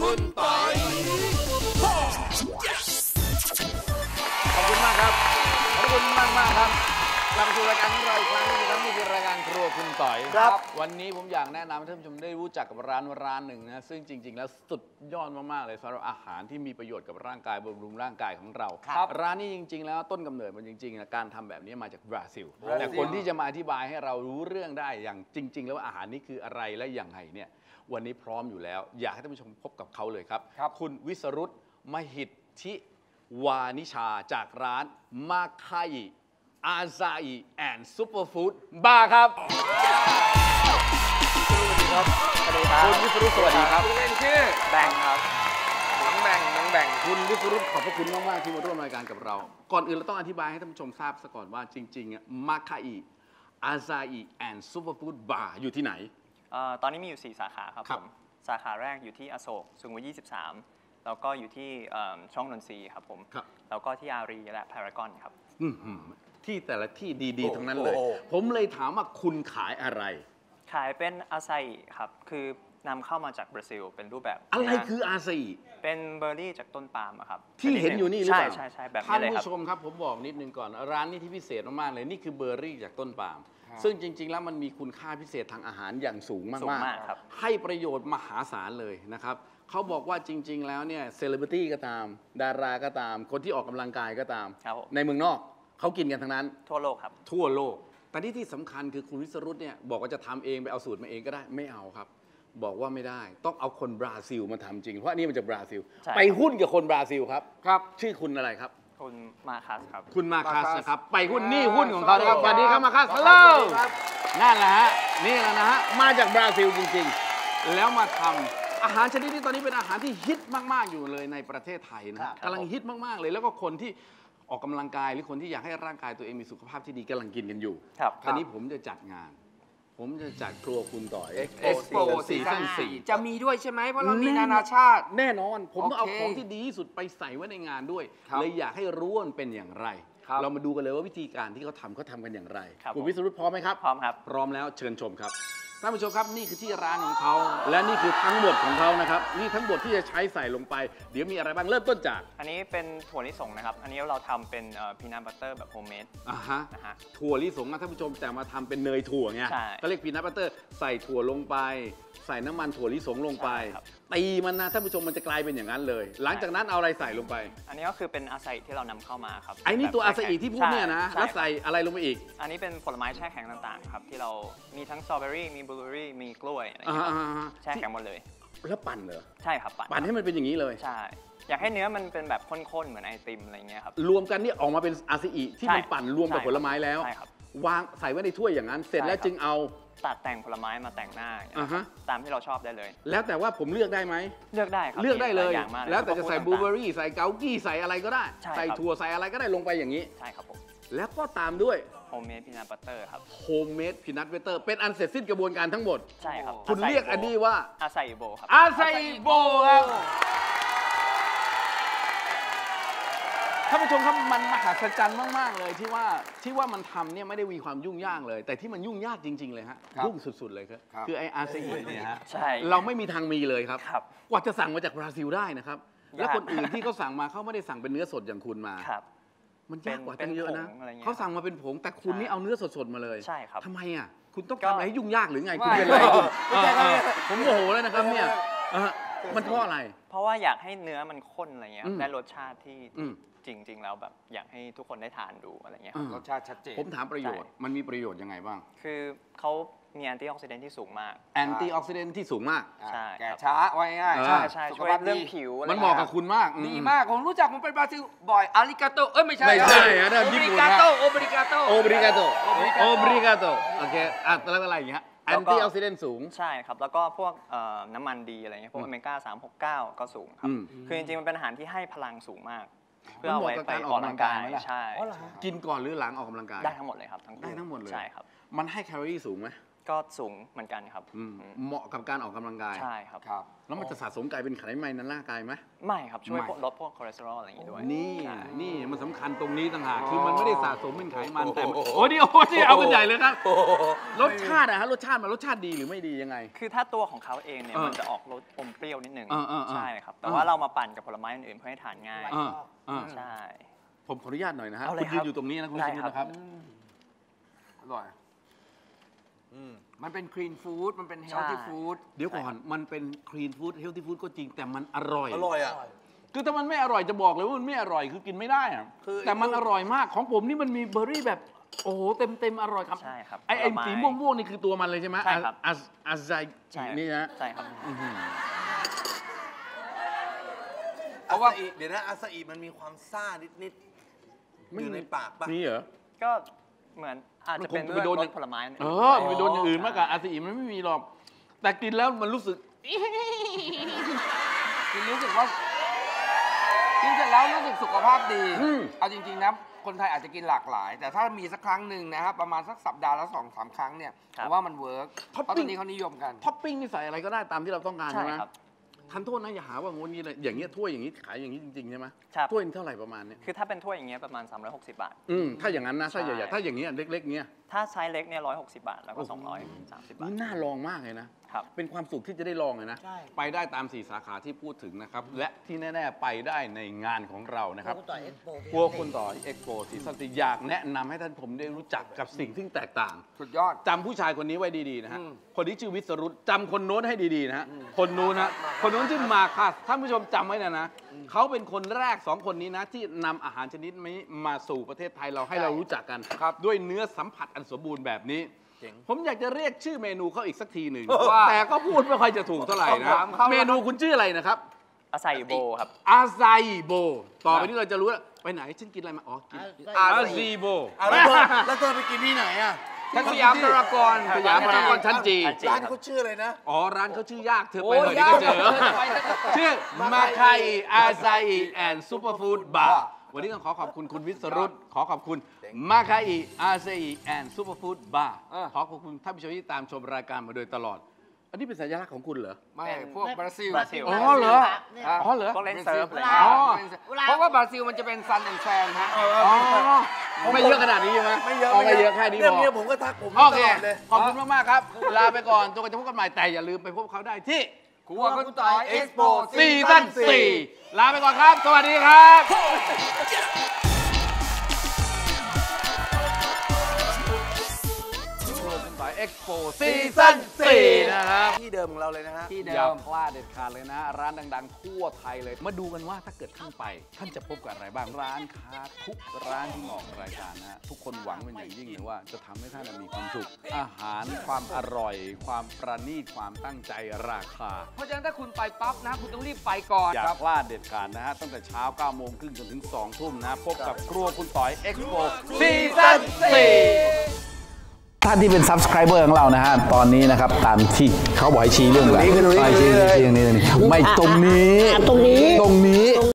คุณปอยขอบคุณมากครับขอบคุณมากครับกลับมาสู่รายการของเราอีกครั้งนึงครับนี่คือรายการครัวคุณต่อยครับวันนี้ผมอยากแนะนำให้ท่านผู้ชมได้รู้จักกับร้านหนึ่งนะซึ่งจริงๆแล้วสุดยอดมากๆเลยสำหรับอาหารที่มีประโยชน์กับร่างกายบำรุงร่างกายของเราร้านนี้จริงๆแล้วต้นกำเนิดมันจริงๆนะการทำแบบนี้มาจากบราซิลแต่คนที่จะมาอธิบายให้เรารู้เรื่องได้อย่างจริงๆแล้วอาหารนี้คืออะไรและอย่างไรเนี่ยวันนี้พร้อมอยู่แล้วอยากให้ท่านผู้ชมพบกับเขาเลยครับคุณวิสรุตมหิทธิวานิชาจากร้านมาคายอาซาอิแอนด์ซูเปอร์ฟู้ดบาร์ครับสวัสดีครับคุณวิสรุตสวัสดีครับคุณเองชื่อแบงค์ครับน้องแบ่งคุณวิสรุตขอบพระคุณมากๆที่มาร่วมรายการกับเราก่อนอื่นเราต้องอธิบายให้ท่านผู้ชมทราบซะก่อนว่าจริงๆมาคายอาซาอิแอนด์ซูเปอร์ฟู้ดบาร์อยู่ที่ไหนตอนนี้มีอยู่4 สาขาครับผมสาขาแรกอยู่ที่อโศกสุขุมวิท23แล้วก็อยู่ที่ช่องนนทรีครับผมแล้วก็ที่อารีและพารากอนครับที่แต่ละที่ดีๆทั้งนั้นเลยผมเลยถามว่าคุณขายอะไรขายเป็นอาซาอิครับคือนำเข้ามาจากบราซิลเป็นรูปแบบอะไรคืออาซาอิเป็นเบอร์รี่จากต้นปาล์มครับที่เห็นอยู่นี่หรือเปล่าใช่แบบนี้เลยครับท่านผู้ชมครับผมบอกนิดนึงก่อนร้านนี้ที่พิเศษมากๆเลยนี่คือเบอร์รี่จากต้นปาล์มซึ่งจริงๆแล้วมันมีคุณค่าพิเศษทางอาหารอย่างสูงมากๆให้ประโยชน์มหาศาลเลยนะครับเขาบอกว่าจริงๆแล้วเนี่ยเซเลบริตี้ก็ตามดาราก็ตามคนที่ออกกำลังกายก็ตามในเมืองนอกเขากินกันทั้งนั้นทั่วโลกครับทั่วโลกแต่ที่สำคัญคือคุณวิสรุตเนี่ยบอกว่าจะทำเองไปเอาสูตรมาเองก็ได้ไม่เอาครับบอกว่าไม่ได้ต้องเอาคนบราซิลมาทำจริงเพราะนี่มันจากบราซิลไปหุ้นกับคนบราซิลครับชื่อคุณอะไรครับคุณมาคัสครับคุณมาคัสนะครับไปหุ้นนี่หุ้นของเขาครับสวัสดีครับมาคัสฮัลโหลนั่นแหละฮะนี่แหละนะฮะมาจากบราซิลจริงๆแล้วมาทำอาหารชนิดนี้ตอนนี้เป็นอาหารที่ฮิตมากๆอยู่เลยในประเทศไทยนะกำลังฮิตมากๆเลยแล้วก็คนที่ออกกำลังกายหรือคนที่อยากให้ร่างกายตัวเองมีสุขภาพที่ดีกำลังกินกันอยู่ตอนนี้ผมจะจัดงานผมจะจัดครัวคุณต่อยเอ็กซ์โปซีซั่น4จะมีด้วยใช่ไหมเพราะเรามีนานาชาติแน่นอนผมต้องเอาของที่ดีที่สุดไปใส่ไว้ในงานด้วยเลยอยากให้รู้ว่ามันเป็นอย่างไรเรามาดูกันเลยว่าวิธีการที่เขาทำกันอย่างไรคุณวิสรุตพร้อมไหมครับพร้อมครับพร้อมแล้วเชิญชมครับท่านผู้ชมครับนี่คือที่ร้านของเขาและนี่คือทั้งหมดของเขานะครับนี่ทั้งหมดที่จะใช้ใส่ลงไปเดี๋ยวมีอะไรบ้างเริ่มต้นจากอันนี้เป็นถั่วลิสงนะครับอันนี้เราทำเป็นพีนัทบัตเตอร์แบบโฮมเมดนะฮะถั่วลิสงนะท่านผู้ชมแต่มาทำเป็นเนยถั่วไงก็เรียกพีนัทบัตเตอร์ใส่ถั่วลงไปใส่น้ำมันถั่วลิสงลงไปตีมันนะท่านผู้ชมมันจะกลายเป็นอย่างนั้นเลยหลังจากนั้นเอาอะไรใส่ลงไปอันนี้ก็คือเป็นอาซาอิที่เรานำเข้ามาครับไอ้นี่ตัวอาซาอิที่พูดเนี่ยนะแล้วใส่อะไรลงไปอีกอันนี้เป็นผลไม้แช่แข็งต่างๆครับที่เรามีทั้งสตรอเบอรี่มีบลูเบอรี่มีกล้วยอะไรอย่างเงี้ยแช่แข็งหมดเลยแล้วปั่นเหรอใช่ครับปั่นให้มันเป็นอย่างนี้เลยใช่อยากให้เนื้อมันเป็นแบบข้นๆเหมือนไอติมอะไรเงี้ยครับรวมกันนี่ออกมาเป็นอาซาอิที่มันปั่นรวมกับผลไม้แล้ววางใส่ไว้ในถ้วยอย่างนั้นเสร็จแล้วจึงเอาตัดแต่งผลไม้มาแต่งหน้าตามที่เราชอบได้เลยแล้วแต่ว่าผมเลือกได้ไหมเลือกได้ครับเลือกได้เลยแล้วแต่จะใส่บลูเบอร์รี่ใส่เกากี้ใส่อะไรก็ได้ใส่ถั่วใส่อะไรก็ได้ลงไปอย่างนี้ใช่ครับผมแล้วก็ตามด้วยโฮมเมดพีนัทบัตเตอร์ครับโฮมเมดพีนัทบัตเตอร์เป็นอันเสร็จสิ้นกระบวนการทั้งหมดใช่ครับคุณเรียกอันนี้ว่าอาซาอิโบครับอาซาอิโบครับท่านผู้ชมครับมันมหัศจรรย์มากๆเลยที่ว่ามันทำเนี่ยไม่ได้มีความยุ่งยากเลยแต่ที่มันยุ่งยากจริงๆเลยฮะยุ่งสุดๆเลยครับคือไออาซาอิเนี่ยฮะเราไม่มีทางมีเลยครับกว่าจะสั่งมาจากบราซิลได้นะครับแล้วคนอื่นที่เขาสั่งมาเขาไม่ได้สั่งเป็นเนื้อสดอย่างคุณมามันยากกว่าตั้งเยอะนะเขาสั่งมาเป็นผงแต่คุณนี่เอาเนื้อสดๆมาเลยใช่ครับทำไมอ่ะคุณต้องทำอะไรให้ยุ่งยากหรือไงคุณเป็นอะไรผมโมโหแล้วนะครับเนี่ยมันเพราะอะไรเพราะว่าอยากให้เนื้อมันข้นอะไรเงี้ยได้รสชาติที่จริงๆแล้วแบบอยากให้ทุกคนได้ทานดูอะไรเงี้ยรสชาติชัดเจนผมถามประโยชน์มันมีประโยชน์ยังไงบ้างคือเขามีแอนตี้ออกซิเดนต์ที่สูงมากแอนตี้ออกซิเดนต์ที่สูงมากใช่แก่ช้าไว้ง่ายใช่ช่วยเรื่องผิวมันเหมาะกับคุณมากดีมากผมรู้จักผมไปบราซิลบ่อยอาริกาโตไม่ใช่นะโอบริกาโตโอบริกาโตโอบริกาโตโอบริกาโตโอเคแล้วอะไรอย่างเงี้ยแอนตี้ออกซิเดนต์สูงใช่ครับแล้วก็พวกน้ำมันดีอะไรเงี้ยพวกอเมก้า369ก็สูงครับคือจริงๆมันเป็นอาหารที่ให้พลังสูงมากเพื่อเอาไว้ไปออกกำลังกายใช่กินก่อนหรือหลังออกกำลังกายได้ทั้งหมดเลยครับได้ทั้งหมดเลยใช่ครับมันให้แคลอรี่สูงไหมก็สูงเหมือนกันครับเหมาะกับการออกกำลังกายใช่ครับแล้วมันจะสะสมกลายเป็นไขมันในร่างกายไหมไม่ครับช่วยลดพวกคอเลสเตอรอลอะไรอย่างงี้ด้วยนี่มันสำคัญตรงนี้ต่างหากคือมันไม่ได้สะสมเป็นไขมันแต่โอ้นี่เอากันใหญ่เลยครับรสชชาตินะฮะรสชาติมันรสชาติดีหรือไม่ดียังไงคือถ้าตัวของเขาเองเนี่ยมันจะออกรสอมเปรี้ยวนิดนึงใช่ครับแต่ว่าเรามาปั่นกับผลไม้อื่นๆเพื่อให้ทานง่ายใช่ผมขออนุญาตหน่อยนะฮะคุณยืนอยู่ตรงนี้นะคุณสรุปนะครับอร่อยมันเป็นคลีนฟู้ดมันเป็นเฮลตี้ฟู้ดเดี๋ยวก่อนมันเป็นคลีนฟู้ดเฮลตี้ฟู้ดก็จริงแต่มันอร่อยอ่ะคือถ้ามันไม่อร่อยจะบอกเลยว่ามันไม่อร่อยคือกินไม่ได้อะแต่มันอร่อยมากของผมนี่มันมีเบอร์รี่แบบโอ้โหเต็มอร่อยครับใช่ครับไอ้สีม่วงนี่คือตัวมันเลยใช่ไหมใช่ครับอาไซนี่นะใช่ครับเพราะว่าเดี๋ยวนะอาซาอิมันมีความซ่านิดอยู่ในปากป่ะนี่เหรอก็เหมือนอาจจะเป็นรสผลไม้ไปโดนอย่างอื่นมากกว่าอาซาอิมันไม่มีหรอกแต่กินแล้วมันรู้สึกกินรู้สึกว่ากินเสร็จแล้วรู้สึกสุขภาพดีเอาจริงๆนะคนไทยอาจจะกินหลากหลายแต่ถ้ามีสักครั้งหนึ่งนะครับประมาณสักสัปดาห์ละ2-3 ครั้งเนี่ยผมว่ามันเวิร์กเพราะตอนนี้เขานิยมกันท็อปปิ้งนี่ใส่อะไรก็ได้ตามที่เราต้องการใช่ไหมทันโทษนะอย่าหาว่างี้เลยอย่างเงี้ยถ้วยอย่างนี้ขายอย่างนี้จริงๆใช่ไหมถ้วยเท่าไหร่ประมาณนี้คือถ้าเป็นถ้วยอย่างเงี้ยประมาณ360 บาทถ้าอย่างนั้นนะถ้าใหญ่ๆถ้าอย่างเงี้ยเล็กๆเงี้ยถ้าไซส์เล็กเนี่ย160 บาทแล้วก็230 บาทนี่น่าลองมากเลยนะเป็นความสุขที่จะได้ลองเลยนะไปได้ตาม4 สาขาที่พูดถึงนะครับและที่แน่ๆไปได้ในงานของเรานะครับครัวคุณต่อเอ็กโปซีซั่น4อยากแนะนำให้ท่านผมได้รู้จักกับสิ่งที่แตกต่างสุดยอดจำผู้ชายคนนี้ไว้ดีๆนะฮะคนนี้ชื่อวิศรุตจำคนโน้นให้ดีๆนะฮะคนนู้นนะคนโน้นชื่อมาคัสท่านผู้ชมจำไว้นะเขาเป็นคนแรก2 คนนี้นะที่นำอาหารชนิดนี้มาสู่ประเทศไทยเราให้เรารู้จักกันด้วยเนื้อสัมผัสอันสมบูรณ์แบบนี้ผมอยากจะเรียกชื่อเมนูเขาอีกสักทีหนึ่งแต่ก็พูดไม่ค่อยจะถูกเท่าไหร่นะเมนูคุณชื่ออะไรนะครับอาไซโบครับอาไซโบต่อไปนี้เราจะรู้แล้วไปไหนฉันกินอะไรมาอ๋อกินอาไซโบแล้วเธอไปกินที่ไหนอ่ะสยามพารากอนชั้นจีร้านเขาชื่ออะไรนะอ๋อร้านเขาชื่อยากเธอไปหน่อยนี่ก็เจอชื่อมาคายอาไซแอนด์ซูเปอร์ฟู้ดบาร์วันนี้ต้องขอขอบคุณคุณวิศรุตขอขอบคุณมาคาอิอาเซอิแอนด์ซูเปอร์ฟู้ดบาร์ขอขอบคุณท่านผู้ชมที่ตามชมรายการมาโดยตลอดอันนี้เป็นสัญลักษณ์ของคุณเหรอไม่พวกบราซิลอ๋อเหรอพวกเล่นเซิร์ฟเลยเพราะว่าบราซิลมันจะเป็นซันแอนด์แซนฮะไม่เยอะขนาดนี้ใช่ไหมไม่เยอะแค่นี้พอเนี่ยผมก็ทักผมโอเคขอบคุณมากๆครับลาไปก่อนจนกว่าจะพบกันใหม่แต่อย่าลืมไปพบเขาได้ที่ครัวคุณต่อยเอ็กซ์โปซีซั่น4ลาไปก่อนครับสวัสดีครับเอ็กซ์โปซีซั่น4นะครับที่เดิมของเราเลยนะฮะที่เดิมอย่าพลาดเด็ดขาดเลยนะร้านดังๆทั่วไทยเลยมาดูกันว่าถ้าเกิดท่านไปท่านจะพบกับอะไรบ้างร้านค้าทุกร้านที่ออกรายการนะทุกคนหวังเป็นอย่างยิ่งเลยว่าจะทำให้ท่านมีความสุขอาหารความอร่อยความประณีตความตั้งใจราคาเพราะฉะนั้นถ้าคุณไปปั๊บนะคุณต้องรีบไปก่อนอย่าพลาดเด็ดขาดนะฮะตั้งแต่เช้า 9 โมงครึ่งจนถึง 2 ทุ่มนะพบกับครัวคุณต่อยเอ็กซ์โปซีซั่น4ท่านที่เป็น Subscriber ของเรานะฮะตอนนี้นะครับตามที่เขาบอกให้ชี้เรื่องอะไรชี้ตรงนี้ไม่ตรงนี้